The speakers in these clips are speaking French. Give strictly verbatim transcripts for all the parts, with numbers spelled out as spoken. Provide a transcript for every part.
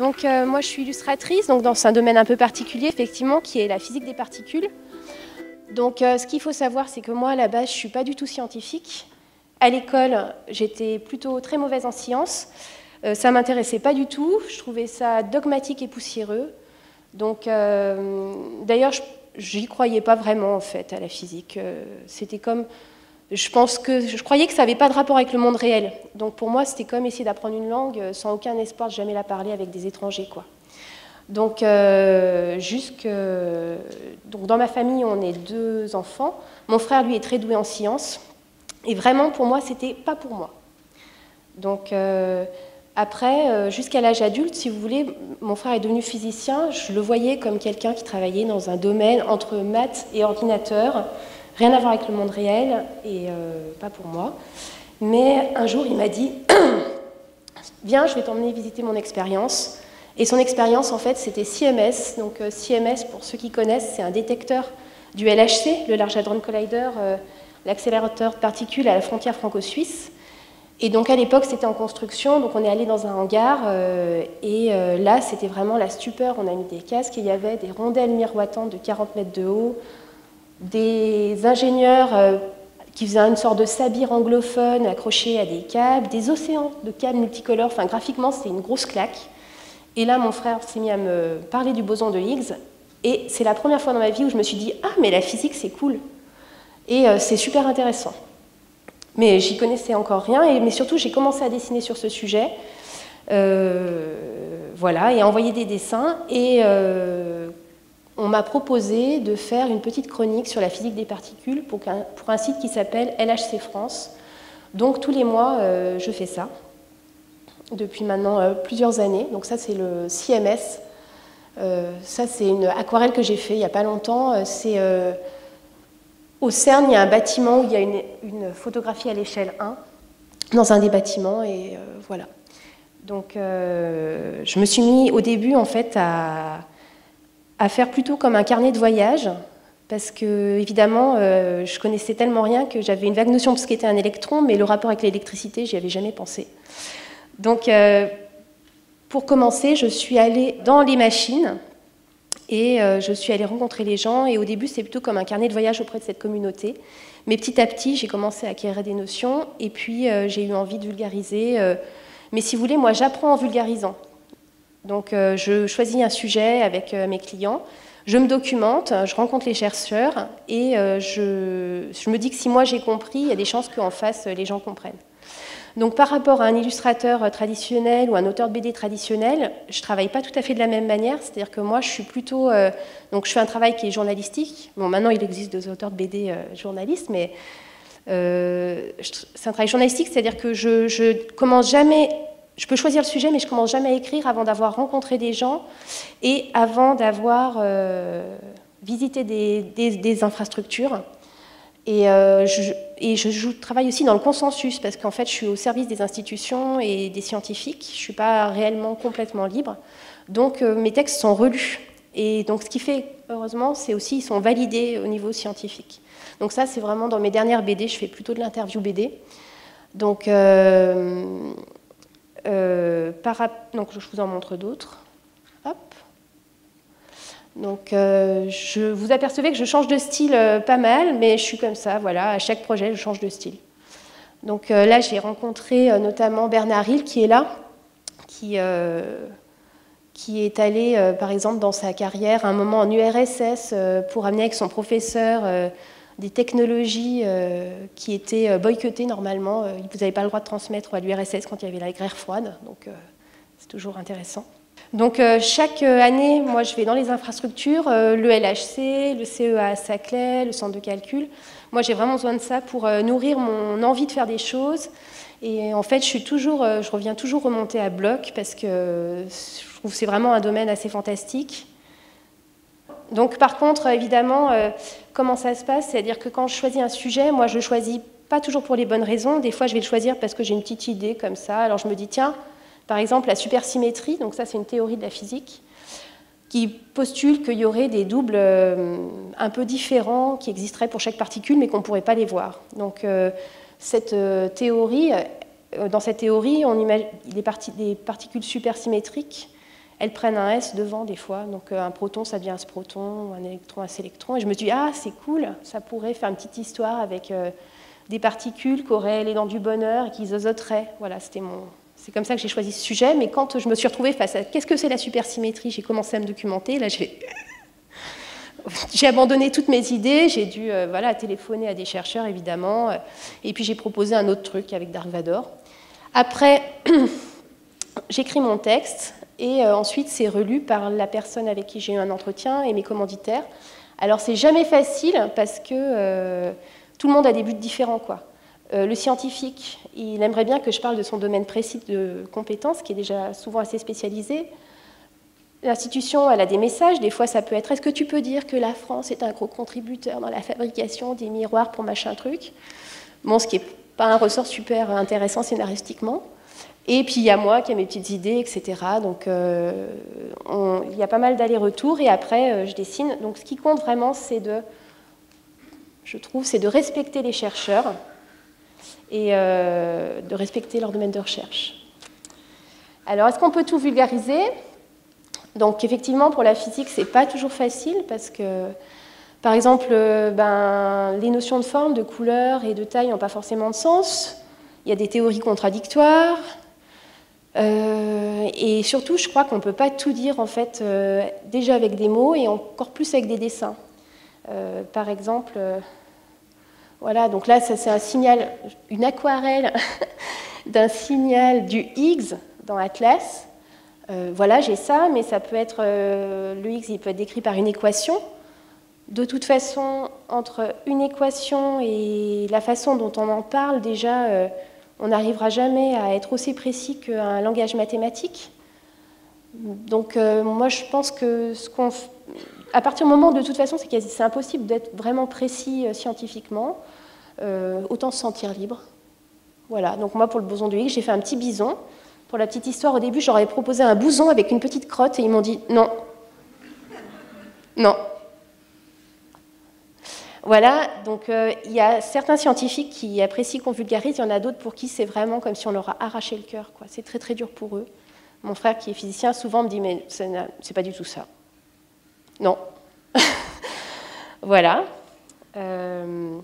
Donc euh, moi je suis illustratrice, donc dans un domaine un peu particulier effectivement qui est la physique des particules. Donc euh, ce qu'il faut savoir c'est que moi à la base je ne suis pas du tout scientifique. À l'école j'étais plutôt très mauvaise en sciences, euh, ça ne m'intéressait pas du tout, je trouvais ça dogmatique et poussiéreux. Donc euh, d'ailleurs j'y croyais pas vraiment en fait à la physique, euh, c'était comme... Je pense que je croyais que ça n'avait pas de rapport avec le monde réel. Donc pour moi, c'était comme essayer d'apprendre une langue sans aucun espoir de jamais la parler avec des étrangers, quoi. Donc, euh, jusque... Donc dans ma famille, on est deux enfants. Mon frère, lui, est très doué en sciences. Et vraiment, pour moi, c'était pas pour moi. Donc euh, après, jusqu'à l'âge adulte, si vous voulez, mon frère est devenu physicien. Je le voyais comme quelqu'un qui travaillait dans un domaine entre maths et ordinateur. Rien à voir avec le monde réel, et euh, pas pour moi. Mais un jour, il m'a dit « Viens, je vais t'emmener visiter mon expérience ». Et son expérience, en fait, c'était C M S. Donc euh, C M S, pour ceux qui connaissent, c'est un détecteur du L H C, le Large Hadron Collider, euh, l'accélérateur de particules à la frontière franco-suisse. Et donc à l'époque, c'était en construction, donc on est allé dans un hangar, euh, et euh, là, c'était vraiment la stupeur. On a mis des casques, et il y avait des rondelles miroitantes de quarante mètres de haut, des ingénieurs euh, qui faisaient une sorte de sabir anglophone accroché à des câbles, des océans de câbles multicolores, enfin graphiquement c'était une grosse claque. Et là mon frère s'est mis à me parler du boson de Higgs, et c'est la première fois dans ma vie où je me suis dit « Ah mais la physique c'est cool, et euh, c'est super intéressant ». Mais j'y connaissais encore rien, et, mais surtout j'ai commencé à dessiner sur ce sujet, euh, voilà, et à envoyer des dessins, et euh, on m'a proposé de faire une petite chronique sur la physique des particules pour un, pour un site qui s'appelle L H C France. Donc tous les mois, euh, je fais ça, depuis maintenant euh, plusieurs années. Donc ça, c'est le C M S. Euh, ça, c'est une aquarelle que j'ai fait il n'y a pas longtemps. C'est euh, au CERN, il y a un bâtiment où il y a une, une photographie à l'échelle un, dans un des bâtiments, et euh, voilà. Donc euh, je me suis mis au début, en fait, à... à faire plutôt comme un carnet de voyage, parce que, évidemment, euh, je connaissais tellement rien que j'avais une vague notion de ce qu'était un électron, mais le rapport avec l'électricité, j'y avais jamais pensé. Donc, euh, pour commencer, je suis allée dans les machines, et euh, je suis allée rencontrer les gens, et au début, c'était plutôt comme un carnet de voyage auprès de cette communauté. Mais petit à petit, j'ai commencé à acquérir des notions, et puis euh, j'ai eu envie de vulgariser. Euh, mais si vous voulez, moi, j'apprends en vulgarisant. Donc euh, je choisis un sujet avec euh, mes clients, je me documente, je rencontre les chercheurs, et euh, je, je me dis que si moi j'ai compris, il y a des chances qu'en face les gens comprennent. Donc par rapport à un illustrateur traditionnel ou un auteur de B D traditionnel, je ne travaille pas tout à fait de la même manière, c'est-à-dire que moi je suis plutôt... Euh, donc je fais un travail qui est journalistique. Bon, maintenant il existe des auteurs de B D euh, journalistes, mais euh, c'est un travail journalistique, c'est-à-dire que je, je commence jamais... Je peux choisir le sujet, mais je ne commence jamais à écrire avant d'avoir rencontré des gens et avant d'avoir euh, visité des, des, des infrastructures. Et, euh, je, et je, je travaille aussi dans le consensus, parce qu'en fait, je suis au service des institutions et des scientifiques. Je ne suis pas réellement complètement libre. Donc, euh, mes textes sont relus. Et donc, ce qui fait, heureusement, c'est aussi qu'ils sont validés au niveau scientifique. Donc ça, c'est vraiment dans mes dernières B D. Je fais plutôt de l'interview B D. Donc... Euh, Euh, par, donc je vous en montre d'autres. Hop. Donc euh, je, vous apercevez que je change de style euh, pas mal, mais je suis comme ça, voilà, à chaque projet je change de style. Donc euh, là j'ai rencontré euh, notamment Bernard Hill qui est là, qui, euh, qui est allé euh, par exemple dans sa carrière un moment en U R S S euh, pour amener avec son professeur euh, des technologies euh, qui étaient boycottées normalement. Vous n'avez pas le droit de transmettre à l'U R S S quand il y avait la guerre froide, donc euh, c'est toujours intéressant. Donc euh, chaque année, moi je vais dans les infrastructures, euh, le L H C, le C E A à Saclay, le centre de calcul. Moi j'ai vraiment besoin de ça pour euh, nourrir mon envie de faire des choses. Et en fait, je, suis toujours, euh, je reviens toujours remonter à bloc parce que je trouve que c'est vraiment un domaine assez fantastique. Donc par contre, évidemment, euh, comment ça se passe? C'est-à-dire que quand je choisis un sujet, moi je ne le choisis pas toujours pour les bonnes raisons. Des fois, je vais le choisir parce que j'ai une petite idée comme ça. Alors je me dis, tiens, par exemple, la supersymétrie, donc ça c'est une théorie de la physique, qui postule qu'il y aurait des doubles euh, un peu différents qui existeraient pour chaque particule, mais qu'on ne pourrait pas les voir. Donc euh, cette euh, théorie, euh, dans cette théorie, on imagine les, parti les particules supersymétriques, elles prennent un S devant des fois. Donc un proton, ça devient un proton, un électron, un électron. Et je me dis, ah, c'est cool, ça pourrait faire une petite histoire avec euh, des particules qui auraient les dents du bonheur et qui zozoteraient. Voilà, c'était mon... C'est comme ça que j'ai choisi ce sujet. Mais quand je me suis retrouvée face à qu'est-ce que c'est la supersymétrie, j'ai commencé à me documenter. Là, j'ai j'ai abandonné toutes mes idées. J'ai dû euh, voilà, téléphoner à des chercheurs, évidemment. Et puis j'ai proposé un autre truc avec Dark Vador. Après, j'écris mon texte. Et euh, ensuite, c'est relu par la personne avec qui j'ai eu un entretien et mes commanditaires. Alors, c'est jamais facile parce que euh, tout le monde a des buts différents, quoi. Euh, le scientifique, il aimerait bien que je parle de son domaine précis de compétences, qui est déjà souvent assez spécialisé. L'institution, elle a des messages. Des fois, ça peut être « Est-ce que tu peux dire que la France est un gros contributeur dans la fabrication des miroirs pour machin truc ?» Bon, ce qui n'est pas un ressort super intéressant scénaristiquement. Et puis il y a moi qui ai mes petites idées, et cetera. Donc euh, on, il y a pas mal d'allers-retours et après euh, je dessine. Donc ce qui compte vraiment, c'est de, je trouve, c'est de respecter les chercheurs et euh, de respecter leur domaine de recherche. Alors est-ce qu'on peut tout vulgariser? Donc effectivement pour la physique, c'est pas toujours facile parce que par exemple, ben, les notions de forme, de couleur et de taille n'ont pas forcément de sens. Il y a des théories contradictoires. Euh, et surtout, je crois qu'on ne peut pas tout dire en fait, euh, déjà avec des mots et encore plus avec des dessins. Euh, par exemple, euh, voilà, donc là, ça, c'est un signal, une aquarelle d'un signal du Higgs dans Atlas. Euh, voilà, j'ai ça, mais ça peut être, euh, le Higgs, il peut être décrit par une équation. De toute façon, entre une équation et la façon dont on en parle, déjà, euh, on n'arrivera jamais à être aussi précis qu'un langage mathématique. Donc, euh, moi, je pense que ce qu'on, à partir du moment, de toute façon, c'est, c'est impossible d'être vraiment précis euh, scientifiquement. Euh, autant se sentir libre. Voilà. Donc, moi, pour le boson de Higgs, j'ai fait un petit bison. Pour la petite histoire, au début, j'aurais proposé un bouson avec une petite crotte et ils m'ont dit non. Non. Voilà, donc euh, il y a certains scientifiques qui apprécient qu'on vulgarise, il y en a d'autres pour qui c'est vraiment comme si on leur a arraché le cœur, quoi. C'est très très dur pour eux. Mon frère qui est physicien souvent me dit mais c'est pas du tout ça. Non. Voilà. Euh...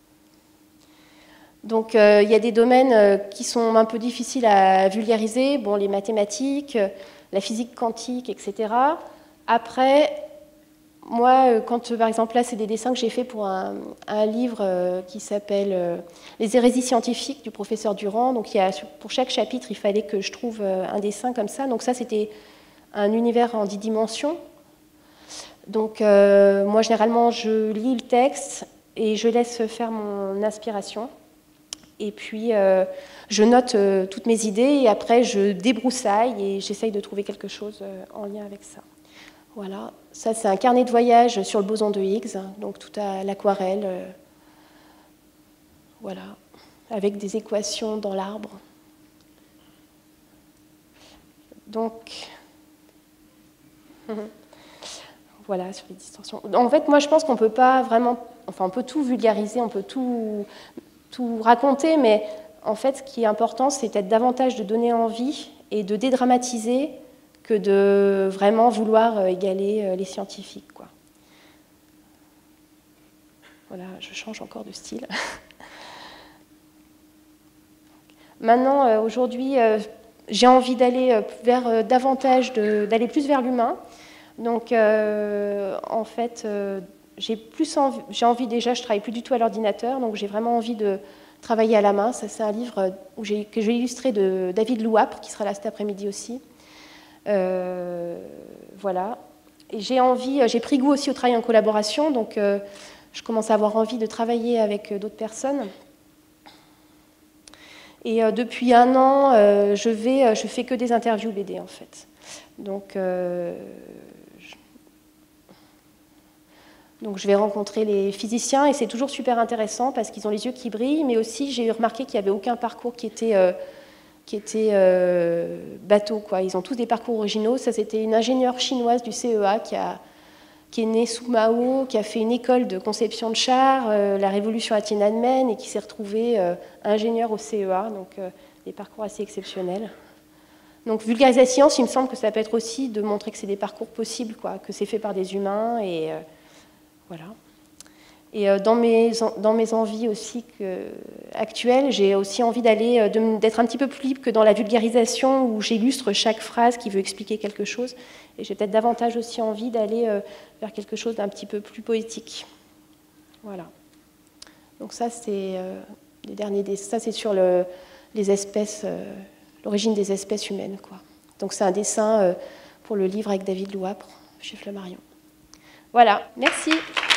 Donc euh, il y a des domaines euh, qui sont un peu difficiles à vulgariser, bon, les mathématiques, euh, la physique quantique, et cetera. Après, moi, quand, par exemple, là, c'est des dessins que j'ai faits pour un, un livre euh, qui s'appelle euh, « Les hérésies scientifiques » du professeur Durand. Donc, il y a, pour chaque chapitre, il fallait que je trouve euh, un dessin comme ça. Donc, ça, c'était un univers en dix dimensions. Donc, euh, moi, généralement, je lis le texte et je laisse faire mon inspiration. Et puis, euh, je note euh, toutes mes idées et après, je débroussaille et j'essaye de trouver quelque chose euh, en lien avec ça. Voilà, ça c'est un carnet de voyage sur le boson de Higgs, donc tout à l'aquarelle, euh, voilà, avec des équations dans l'arbre. Donc, voilà, sur les distorsions. En fait, moi je pense qu'on peut pas vraiment, enfin on peut tout vulgariser, on peut tout, tout raconter, mais en fait ce qui est important c'est peut-être davantage de donner envie et de dédramatiser que de vraiment vouloir égaler les scientifiques, quoi. Voilà, je change encore de style. Maintenant, aujourd'hui, j'ai envie d'aller vers davantage, de, d'aller plus vers l'humain. Donc, euh, en fait, euh, j'ai plus envie, j'ai envie déjà, je travaille plus du tout à l'ordinateur, donc j'ai vraiment envie de travailler à la main. Ça, c'est un livre où j'ai, que j'ai illustré de David Louapre, qui sera là cet après-midi aussi. Euh, voilà. Et j'ai envie, j'ai pris goût aussi au travail en collaboration, donc euh, je commence à avoir envie de travailler avec d'autres personnes. Et euh, depuis un an, euh, je vais, je fais que des interviews B D en fait. Donc, euh, je... donc je vais rencontrer les physiciens et c'est toujours super intéressant parce qu'ils ont les yeux qui brillent, mais aussi j'ai remarqué qu'il n'y avait aucun parcours qui était euh, qui étaient euh, bateaux, quoi. Ils ont tous des parcours originaux. Ça, c'était une ingénieure chinoise du C E A qui, a, qui est née sous Mao, qui a fait une école de conception de chars, euh, la révolution à Tiananmen, et qui s'est retrouvée euh, ingénieure au C E A. Donc, euh, des parcours assez exceptionnels. Donc vulgariser la science, il me semble que ça peut être aussi de montrer que c'est des parcours possibles, quoi, que c'est fait par des humains, et euh, voilà. Et euh, dans, mes, dans mes envies aussi que, actuelles, j'ai aussi envie d'aller, d'être un petit peu plus libre que dans la vulgarisation où j'illustre chaque phrase qui veut expliquer quelque chose. Et j'ai peut-être davantage aussi envie d'aller euh, vers quelque chose d'un petit peu plus poétique. Voilà. Donc ça, c'est euh, les derniers dessins. Ça, c'est sur le, les espèces, euh, l'origine des espèces humaines, quoi. Donc c'est un dessin euh, pour le livre avec David Louapre chez Flammarion. Voilà, merci.